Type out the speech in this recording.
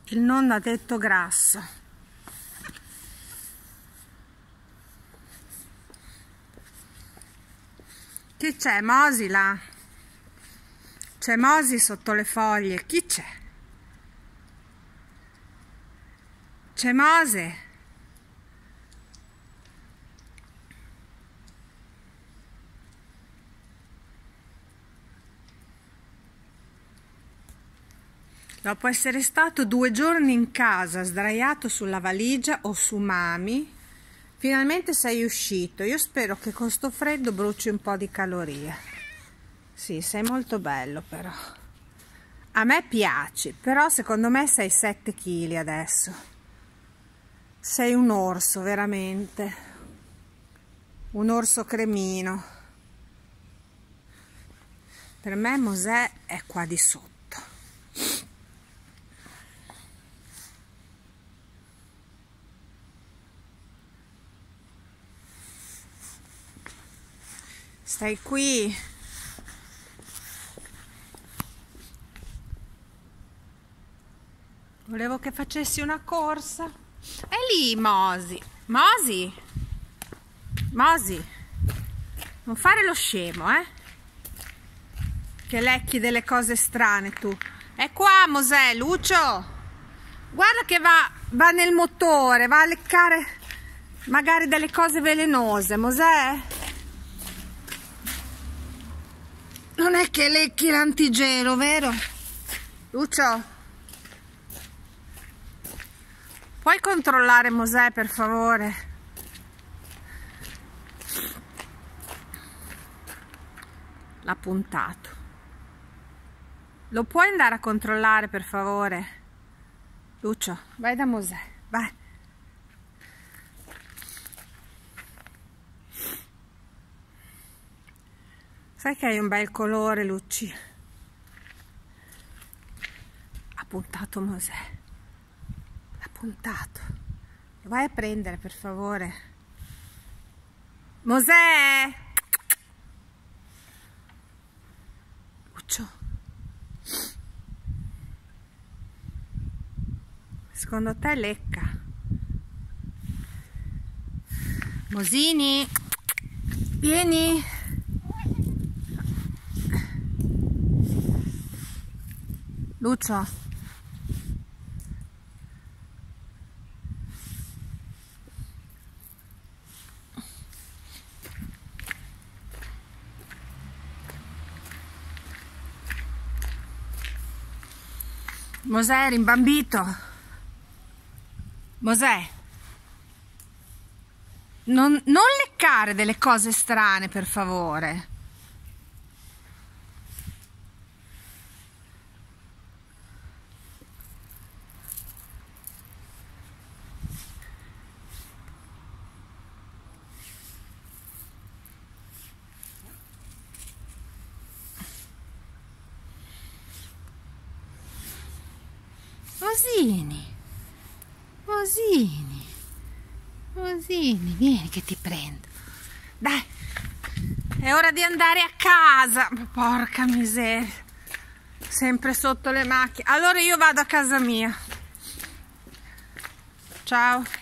Il nonno ha detto grasso. Chi c'è? Mosi là? C'è Mosi sotto le foglie. Chi c'è? C'è Mose? Dopo essere stato 2 giorni in casa, sdraiato sulla valigia o su Mami, finalmente sei uscito. Io spero che con sto freddo bruci un po' di calorie. Sì, sei molto bello però. A me piaci, però secondo me sei 7 kg adesso. Sei un orso, veramente. Un orso cremino. Per me Mosè è qua di sotto. Stai qui. Volevo che facessi una corsa. È lì Mosi. Mosi? Mosi? Non fare lo scemo, che lecchi delle cose strane tu. È qua Mosè, Lucio. Guarda che va nel motore, va a leccare magari delle cose velenose, Mosè. Non è che lecchi l'antigelo, vero? Lucio? Puoi controllare Mosè, per favore? L'ha puntato. Lo puoi andare a controllare, per favore? Lucio, vai da Mosè, vai. Sai che hai un bel colore, Lucci? Ha puntato Mosè. L'ha puntato. Lo vai a prendere, per favore. Mosè! Lucio. Secondo te lecca? Mosini? Vieni! Lucio. Mosè, rimbambito. Mosè. Non leccare delle cose strane, per favore. Mosini, Mosini, Mosini, vieni che ti prendo. Dai, è ora di andare a casa. Porca miseria, sempre sotto le macchine. Allora io vado a casa mia. Ciao.